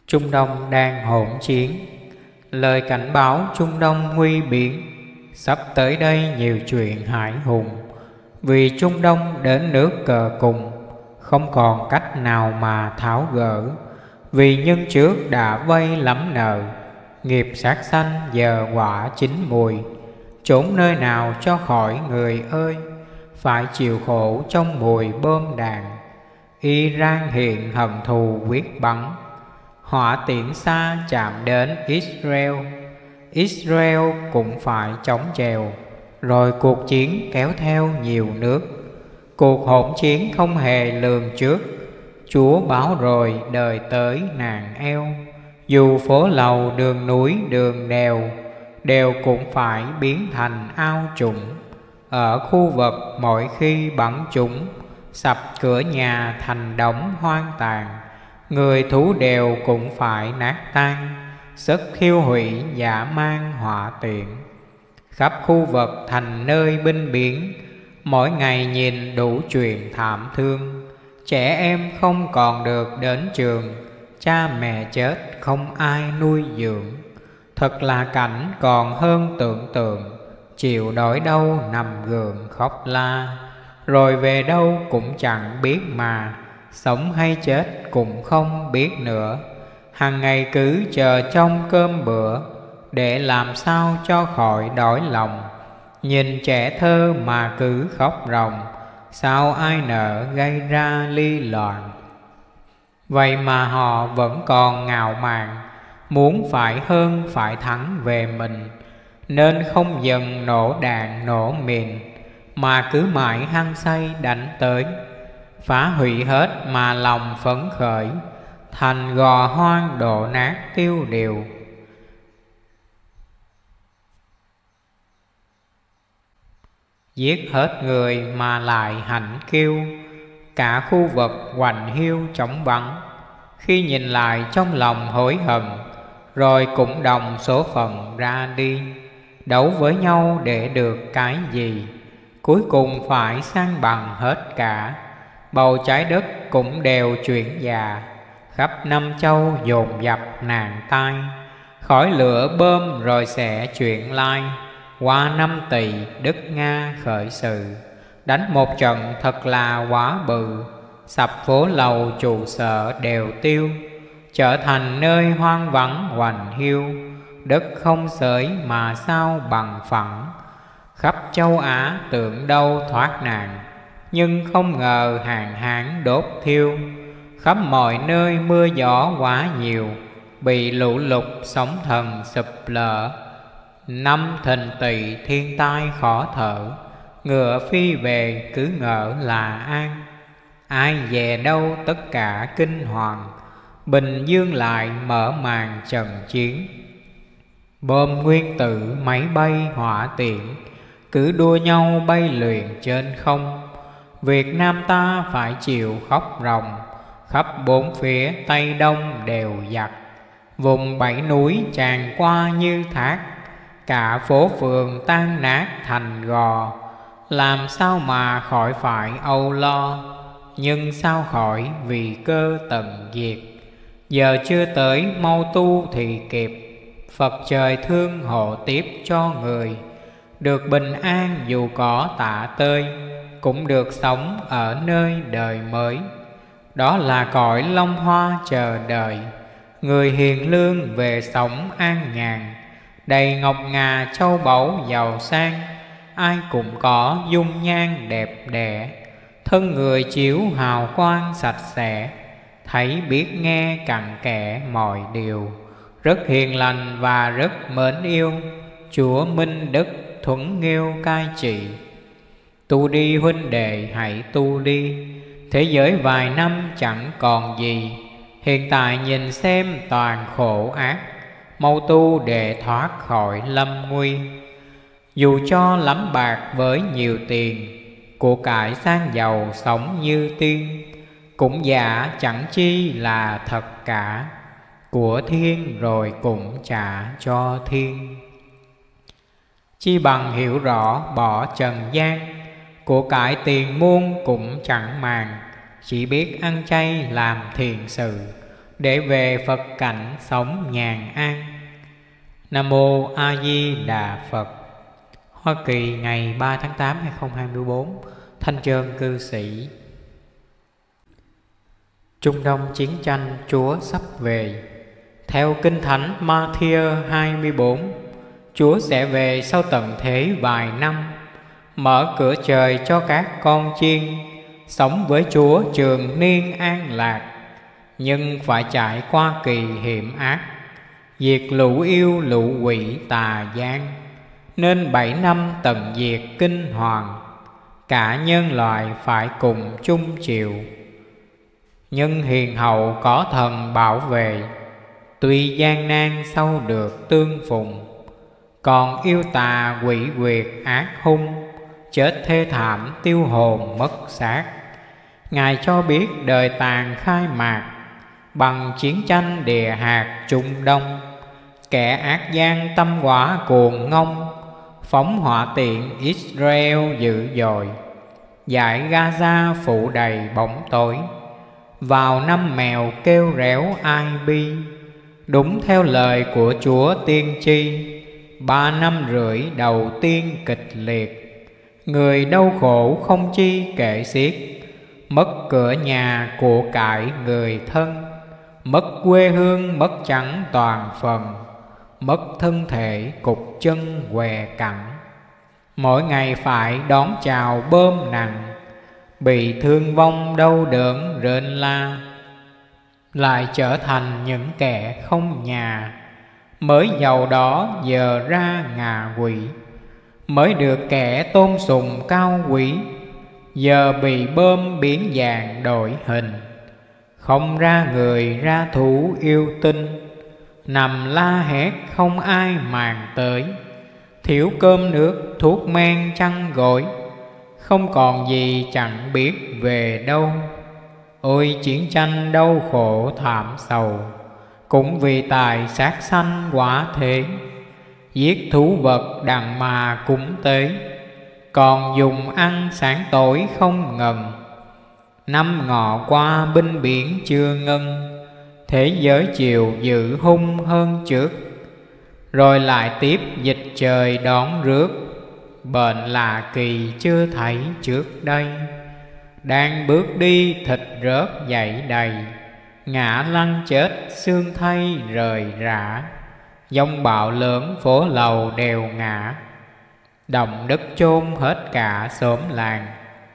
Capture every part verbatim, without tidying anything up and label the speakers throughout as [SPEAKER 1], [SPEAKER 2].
[SPEAKER 1] Trung Đông đang hỗn chiến, lời cảnh báo Trung Đông nguy biến. Sắp tới đây nhiều chuyện hãi hùng, vì Trung Đông đến nước cờ cùng, không còn cách nào mà tháo gỡ. Vì nhân trước đã vây lắm nợ, nghiệp sát sanh giờ quả chín mùi. Trốn nơi nào cho khỏi người ơi, phải chịu khổ trong mùi bom đạn. Iran hiện hận thù quyết bắn, hỏa tiễn xa chạm đến Israel. Israel cũng phải chống chèo, rồi cuộc chiến kéo theo nhiều nước. Cuộc hỗn chiến không hề lường trước, Chúa báo rồi đời tới nàng eo. Dù phố lầu đường núi đường đèo, đều cũng phải biến thành ao trũng. Ở khu vực mỗi khi bắn chúng, sập cửa nhà thành đống hoang tàn. Người thú đều cũng phải nát tan, sức khiêu hủy dã man hỏa tiện. Khắp khu vực thành nơi binh biến, mỗi ngày nhìn đủ chuyện thảm thương. Trẻ em không còn được đến trường, cha mẹ chết không ai nuôi dưỡng. Thật là cảnh còn hơn tưởng tượng, chịu nỗi đau nằm gượng khóc la. Rồi về đâu cũng chẳng biết mà, sống hay chết cũng không biết nữa. Hằng ngày cứ chờ trong cơm bữa, để làm sao cho khỏi đói lòng. Nhìn trẻ thơ mà cứ khóc ròng, sao ai nỡ gây ra ly loạn. Vậy mà họ vẫn còn ngạo mạn, muốn phải hơn phải thắng về mình. Nên không dần nổ đạn nổ mìn, mà cứ mãi hăng say đánh tới. Phá hủy hết mà lòng phấn khởi, thành gò hoang đổ nát tiêu điều. Giết hết người mà lại hạnh kiêu, cả khu vực hoành hiu trống vắng. Khi nhìn lại trong lòng hối hận, rồi cũng đồng số phận ra đi. Đấu với nhau để được cái gì, cuối cùng phải san bằng hết cả. Bầu trái đất cũng đều chuyển già, khắp năm châu dồn dập nạn tai. Khói lửa bơm rồi sẽ chuyển lai, qua năm tỷ đất Nga khởi sự. Đánh một trận thật là quá bự, sập phố lầu trụ sở đều tiêu. Trở thành nơi hoang vắng hoành hiu, đất không xới mà sao bằng phẳng. Khắp châu Á tưởng đâu thoát nạn, nhưng không ngờ hạn hán đốt thiêu. Khắp mọi nơi mưa gió quá nhiều, bị lũ lụt sóng thần sụp lở. Năm Thìn Tỵ thiên tai khó thở, ngựa phi về cứ ngỡ là an. Ai về đâu tất cả kinh hoàng, Bình Dương lại mở màn trận chiến. Bom nguyên tử máy bay hỏa tiễn, cứ đua nhau bay luyện trên không. Việt Nam ta phải chịu khóc ròng, khắp bốn phía Tây Đông đều giặc. Vùng bảy núi tràn qua như thác, cả phố phường tan nát thành gò. Làm sao mà khỏi phải âu lo, nhưng sao khỏi vì cơ tận diệt. Giờ chưa tới mau tu thì kịp, Phật trời thương hộ tiếp cho người. Được bình an dù có tả tơi, cũng được sống ở nơi đời mới. Đó là cõi long hoa chờ đợi, người hiền lương về sống an nhàn. Đầy ngọc ngà châu báu giàu sang, ai cũng có dung nhan đẹp đẽ. Thân người chiếu hào quang sạch sẽ, thấy biết nghe cặn kẽ mọi điều. Rất hiền lành và rất mến yêu, Chúa Minh Đức thuẫn nghiêu cai trị. Tu đi huynh đệ hãy tu đi, thế giới vài năm chẳng còn gì. Hiện tại nhìn xem toàn khổ ác, mau tu để thoát khỏi lâm nguy. Dù cho lắm bạc với nhiều tiền, của cải sang giàu sống như tiên, cũng giả chẳng chi là thật cả, của thiên rồi cũng trả cho thiên. Chi bằng hiểu rõ bỏ trần gian, của cải tiền muôn cũng chẳng màng. Chỉ biết ăn chay làm thiện sự, để về Phật cảnh sống nhàn an. Nam Mô A Di Đà Phật. Hoa Kỳ ngày ba tháng tám năm hai nghìn không trăm hai mươi tư. Thanh Trơn cư sĩ. Trung Đông chiến tranh Chúa sắp về. Theo Kinh Thánh Ma-thi-ơ hai mươi tư, Chúa sẽ về sau tận thế vài năm, mở cửa trời cho các con chiên, sống với Chúa trường niên an lạc. Nhưng phải trải qua kỳ hiểm ác, diệt lũ yêu lũ quỷ tà gian, nên bảy năm tận diệt kinh hoàng, cả nhân loại phải cùng chung chịu. Nhưng hiền hậu có thần bảo vệ, tuy gian nan sau được tương phùng. Còn yêu tà quỷ quyệt ác hung, chết thê thảm tiêu hồn mất xác. Ngài cho biết đời tàn khai mạc, bằng chiến tranh địa hạt Trung Đông. Kẻ ác gian tâm quả cuồng ngông, phóng hỏa tiện Israel dữ dội, dải Gaza phủ đầy bóng tối. Vào năm mèo kêu réo ai bi, đúng theo lời của Chúa tiên tri. Ba năm rưỡi đầu tiên kịch liệt, người đau khổ không chi kể xiết. Mất cửa nhà của cải người thân, mất quê hương mất chẳng toàn phần, mất thân thể cục chân què cẳng. Mỗi ngày phải đón chào bơm nặng, bị thương vong đau đớn rên la, lại trở thành những kẻ không nhà. Mới giàu đó giờ ra ngạ quỷ, mới được kẻ tôn sùng cao quý, giờ bị bơm biến dạng đổi hình. Không ra người ra thú yêu tinh, nằm la hét không ai màng tới. Thiếu cơm nước thuốc men chăn gối, không còn gì chẳng biết về đâu. Ôi chiến tranh đau khổ thảm sầu, cũng vì tài sát sanh quả thế. Giết thú vật đặng mà cúng tế, còn dùng ăn sáng tối không ngần. Năm ngọ qua binh biển chưa ngân, thế giới chiều dữ hung hơn trước. Rồi lại tiếp dịch trời đón rước, bệnh lạ kỳ chưa thấy trước đây. Đang bước đi thịt rớt dậy đầy, ngã lăn chết xương thay rời rã. Dông bạo lớn phố lầu đều ngã, đồng đất chôn hết cả xóm làng.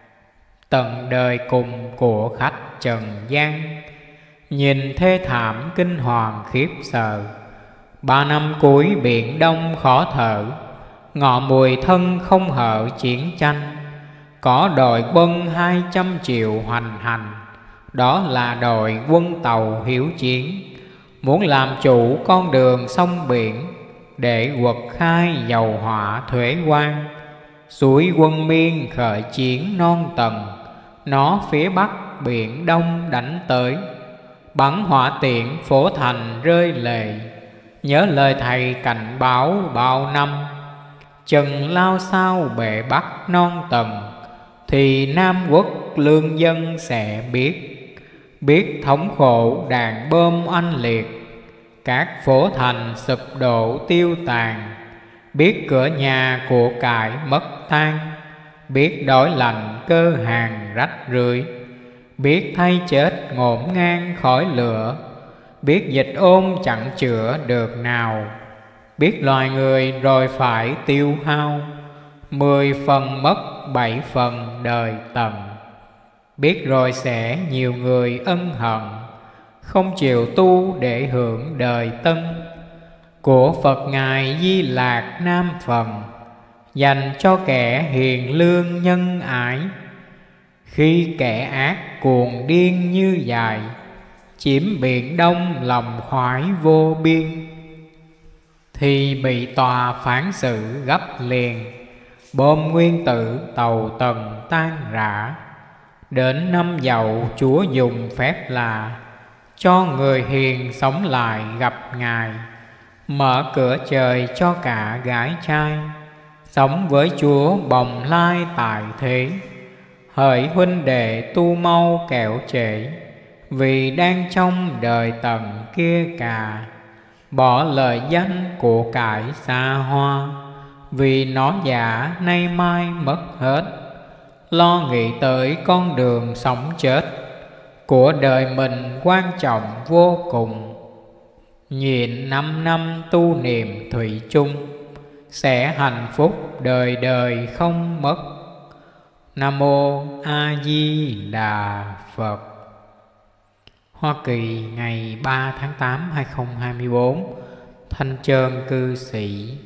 [SPEAKER 1] Tận đời cùng của khách trần gian, nhìn thê thảm kinh hoàng khiếp sợ. Ba năm cuối biển đông khó thở, ngọ mùi thân không hở chiến tranh. Có đội quân hai trăm triệu hoành hành, đó là đội quân tàu hiếu chiến. Muốn làm chủ con đường sông biển, để quật khai dầu hỏa thuế quan. Suối Quân Miên khởi chiến non tầng, nó phía bắc biển đông đánh tới. Bắn hỏa tiễn phố thành rơi lệ, nhớ lời thầy cảnh báo bao năm. Chừng lao sao bể bắc non tầng, thì Nam Quốc lương dân sẽ biết. Biết thống khổ đạn bom oanh liệt, các phố thành sụp đổ tiêu tàn. Biết cửa nhà của cải mất tan, biết đói lạnh cơ hàng rách rưới. Biết thay chết ngổn ngang khói lửa, biết dịch ôn chẳng chữa được nào. Biết loài người rồi phải tiêu hao, mười phần mất bảy phần đời tận. Biết rồi sẽ nhiều người ân hận, không chịu tu để hưởng đời tân. Của Phật Ngài Di Lạc Nam Phần, dành cho kẻ hiền lương nhân ái. Khi kẻ ác cuồng điên như dài, chiếm biển đông lòng khoái vô biên, thì bị tòa phán xử gấp liền, bom nguyên tử tàu tần tan rã. Đến năm Dậu Chúa dùng phép lạ, cho người hiền sống lại gặp Ngài. Mở cửa trời cho cả gái trai, sống với Chúa bồng lai tại thế. Hỡi huynh đệ tu mau kẻo trễ, vì đang trong đời tầng kia cả, bỏ lời danh của cải xa hoa, vì nó giả nay mai mất hết, lo nghĩ tới con đường sống chết của đời mình quan trọng vô cùng. Nhịn năm năm tu niệm thủy chung, sẽ hạnh phúc đời đời không mất. Nam mô A Di Đà Phật. Hoa Kỳ ngày ba tháng tám năm hai nghìn không trăm hai mươi bốn. Thanh Trơn cư sĩ.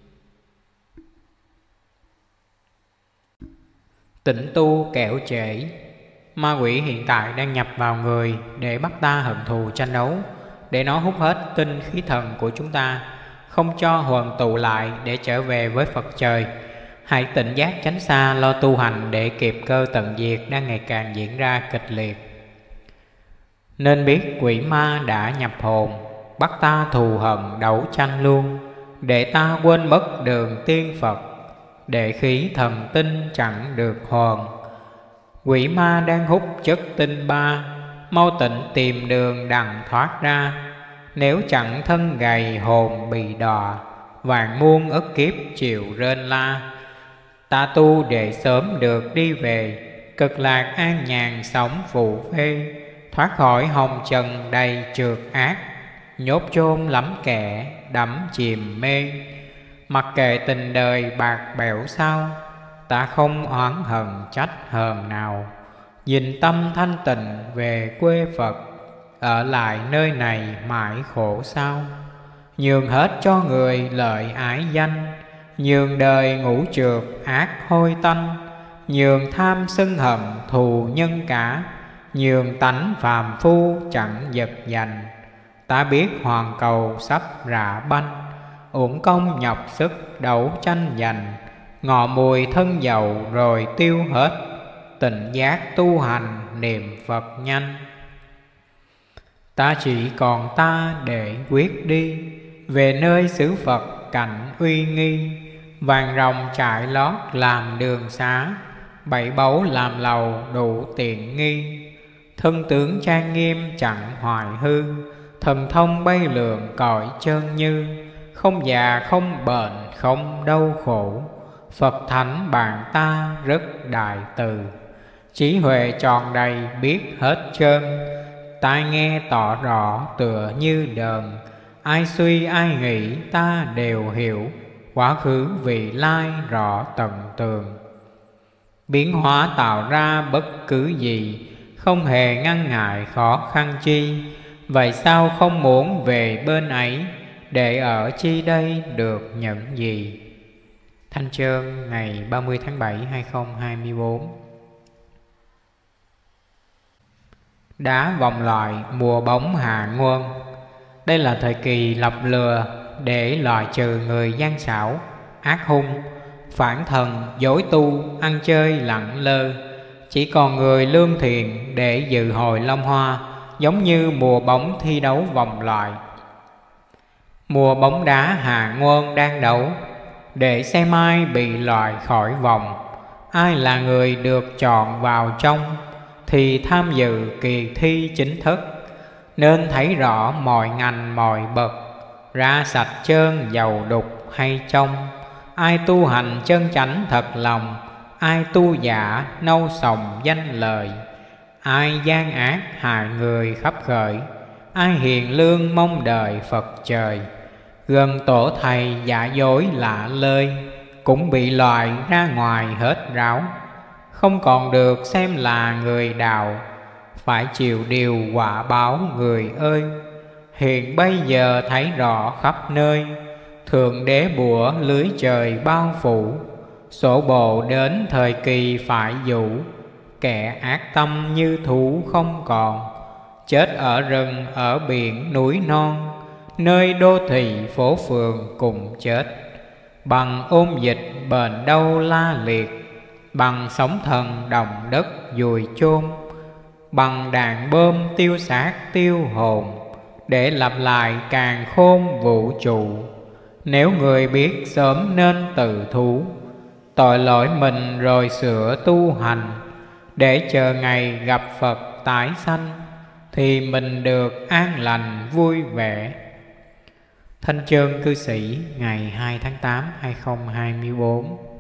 [SPEAKER 1] Tĩnh tu kẻo trễ. Ma quỷ hiện tại đang nhập vào người để bắt ta hận thù tranh đấu, để nó hút hết tinh khí thần của chúng ta, không cho huần tụ lại để trở về với Phật trời. Hãy tỉnh giác tránh xa, lo tu hành để kịp cơ tận diệt đang ngày càng diễn ra kịch liệt. Nên biết quỷ ma đã nhập hồn, bắt ta thù hận đấu tranh luôn, để ta quên mất đường tiên Phật, để khí thần tinh chẳng được hoàn. Quỷ ma đang hút chất tinh ba, mau tỉnh tìm đường đặng thoát ra. Nếu chẳng thân gầy hồn bị đọa, vạn muôn ức kiếp chịu rên la. Ta tu để sớm được đi về, cực lạc an nhàn sống phụ phê, thoát khỏi hồng trần đầy trượt ác, nhốt chôn lắm kẻ đắm chìm mê. Mặc kệ tình đời bạc bẽo sao, ta không oán hận trách hờn nào. Nhìn tâm thanh tịnh về quê Phật, ở lại nơi này mãi khổ sao. Nhường hết cho người lợi ái danh, nhường đời ngũ trượt ác hôi tanh, nhường tham sân hận thù nhân cả, nhường tánh phàm phu chẳng giật giành. Ta biết hoàn cầu sắp rạ banh, uổng công nhọc sức đấu tranh giành. Ngọ mùi thân dầu rồi tiêu hết, tỉnh giác tu hành niệm Phật nhanh. Ta chỉ còn ta để quyết đi, về nơi xứ Phật cảnh uy nghi. Vàng rồng trải lót làm đường xá, bảy báu làm lầu đủ tiện nghi. Thân tướng trang nghiêm chẳng hoài hư, thần thông bay lượn cõi chân như. Không già không bệnh không đau khổ, Phật thánh bạn ta rất đại từ. Trí huệ tròn đầy biết hết trơn, tai nghe tỏ rõ tựa như đờn. Ai suy ai nghĩ ta đều hiểu, quá khứ vị lai rõ tận tường. Biến hóa tạo ra bất cứ gì, không hề ngăn ngại khó khăn chi. Vậy sao không muốn về bên ấy, để ở chi đây được những gì. Thanh Trơn ngày ba mươi tháng bảy năm hai nghìn không trăm hai mươi bốn. Đá vòng loại mùa bóng hạ nguồn. Đây là thời kỳ lập lừa để loại trừ người gian xảo, ác hung, phản thần, dối tu, ăn chơi lẳng lơ. Chỉ còn người lương thiện để dự hồi long hoa, giống như mùa bóng thi đấu vòng loại. Mùa bóng đá hạ nguồn đang đấu, để xem ai bị loại khỏi vòng. Ai là người được chọn vào trong, thì tham dự kỳ thi chính thức. Nên thấy rõ mọi ngành mọi bậc, ra sạch trơn dầu đục hay trong. Ai tu hành chân chánh thật lòng, ai tu giả nâu sòng danh lời. Ai gian ác hại người khắp khởi, ai hiền lương mong đời Phật trời. Gần tổ thầy giả dối lạ lơi, cũng bị loại ra ngoài hết ráo. Không còn được xem là người đạo, phải chịu điều quả báo người ơi. Hiện bây giờ thấy rõ khắp nơi, thượng đế bủa lưới trời bao phủ. Sổ bộ đến thời kỳ phải dụ, kẻ ác tâm như thú không còn. Chết ở rừng ở biển núi non, nơi đô thị phố phường cùng chết. Bằng ôn dịch bệnh đau la liệt, bằng sóng thần đồng đất dùi chôn. Bằng đạn bom tiêu xác tiêu hồn, để lặp lại càn khôn vũ trụ. Nếu người biết sớm nên tự thú, tội lỗi mình rồi sửa tu hành, để chờ ngày gặp Phật tái sanh. thì mình được an lành vui vẻ. Thanh Chương Cư Sĩ ngày hai tháng tám năm hai nghìn không trăm hai mươi tư.